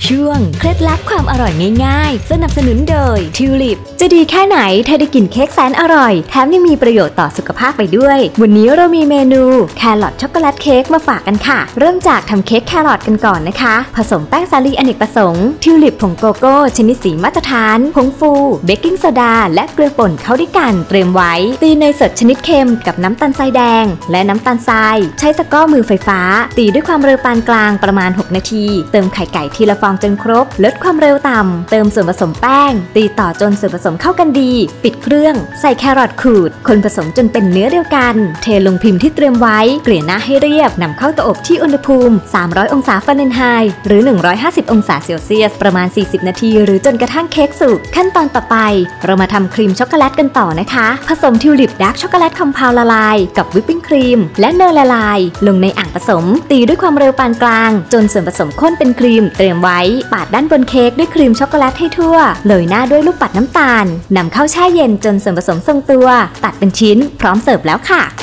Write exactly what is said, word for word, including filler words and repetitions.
ช่วงเคล็ดลับความอร่อยง่ายๆสนับสนุนโดยทิวลิปจะดีแค่ไหนถ้าได้กินเค้กแสนอร่อยแถมยังมีประโยชน์ต่อสุขภาพไปด้วยวันนี้เรามีเมนูแครอทช็อกโกแลตเค้กมาฝากกันค่ะเริ่มจากทำเค้กแครอทกันก่อนนะคะผสมแป้งสาลีอเนกประสงค์ทิวลิปผงโกโก้ชนิดสีมาตรฐานผงฟูเบกกิ้งโซดาและเกลือป่นเข้าด้วยกันเตรียมไว้ตีเนยสดชนิดเค็มกับน้ำตาลทรายแดงและน้ำตาลทรายใช้ตะกร้อมือไฟฟ้าตีด้วยความเร็วปานกลางประมาณหกนาทีเติมไข่ไก่ทีละฟองจนครบลดความเร็วต่ำเติมส่วนผสมแป้งตีต่อจนส่วนผสมเข้ากันดีปิดเครื่องใส่แครอทขูดคนผสมจนเป็นเนื้อเดียวกันเทลงพิมพ์ที่เตรียมไว้เกลี่ยหน้าให้เรียบนำเข้าเตาอบที่อุณหภูมิสามร้อยองศาฟาเรนไฮต์หรือหนึ่งร้อยห้าสิบองศาเซลเซียสประมาณสี่สิบนาทีหรือจนกระทั่งเค้กสุกขั้นตอนต่อไปเรามาทำครีมช็อกโกแลตกันต่อนะคะผสมทิวลิปดาร์กช็อกโกแลตคอมเพลละลายกับวิปปิ้งครีมและเนยละลายลงในอ่างผสมตีด้วยความเร็วปานกลางจนส่วนผสมข้นเป็นครีมเตรียมไว้ปาดด้านบนเค้กด้วยครีมช็อกโกแลตให้ทั่วโรยหน้าด้วยลูกปัดน้ำตาลนำเข้าแช่เย็นจนส่วนผสมทรงตัวตัดเป็นชิ้นพร้อมเสิร์ฟแล้วค่ะ